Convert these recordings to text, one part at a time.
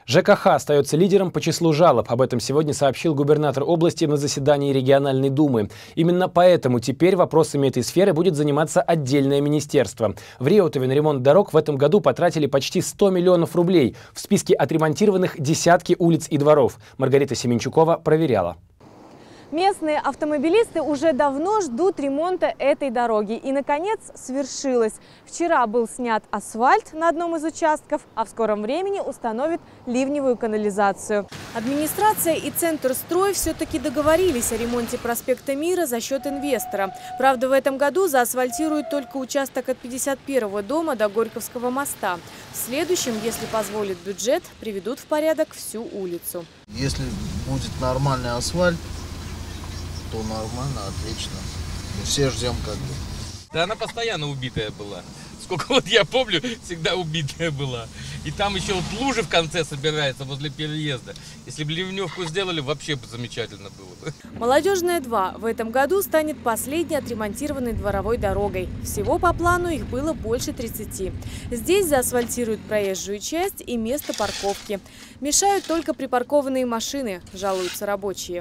ЖКХ остается лидером по числу жалоб. Об этом сегодня сообщил губернатор области на заседании региональной думы. Именно поэтому теперь вопросами этой сферы будет заниматься отдельное министерство. В Реутове на ремонт дорог в этом году потратили почти 100 миллионов рублей. В списке отремонтированных десятки улиц и дворов. Маргарита Семенчукова проверяла. Местные автомобилисты уже давно ждут ремонта этой дороги. И, наконец, свершилось. Вчера был снят асфальт на одном из участков, а в скором времени установят ливневую канализацию. Администрация и Центр строй все-таки договорились о ремонте проспекта Мира за счет инвестора. Правда, в этом году заасфальтируют только участок от 51-го дома до Горьковского моста. В следующем, если позволит бюджет, приведут в порядок всю улицу. Если будет нормальный асфальт, то нормально, отлично. Мы все ждем как бы. Да она постоянно убитая была. Сколько вот я помню, всегда убитая была. И там еще вот лужи в конце собирается возле переезда. Если бы ливневку сделали, вообще бы замечательно было бы. Молодежная 2 в этом году станет последней отремонтированной дворовой дорогой. Всего по плану их было больше 30. Здесь заасфальтируют проезжую часть и место парковки. Мешают только припаркованные машины, жалуются рабочие.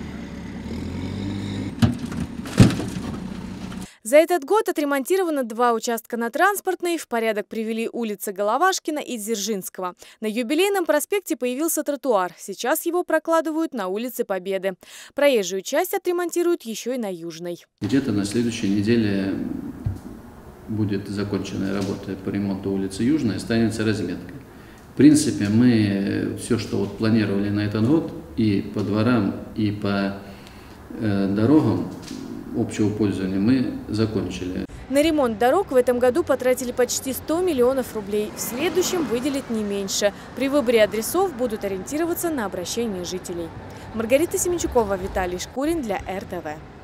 За этот год отремонтировано 2 участка на Транспортной, в порядок привели улицы Головашкина и Дзержинского. На Юбилейном проспекте появился тротуар. Сейчас его прокладывают на улице Победы. Проезжую часть отремонтируют еще и на Южной. Где-то на следующей неделе будет закончена работа по ремонту улицы Южной, останется разметка. В принципе, мы все, что вот планировали на этот год, и по дворам, и по дорогам общего пользования, мы закончили. На ремонт дорог в этом году потратили почти 100 миллионов рублей. В следующем выделить не меньше. При выборе адресов будут ориентироваться на обращение жителей. Маргарита Семенчукова, Виталий Шкурин для РТВ.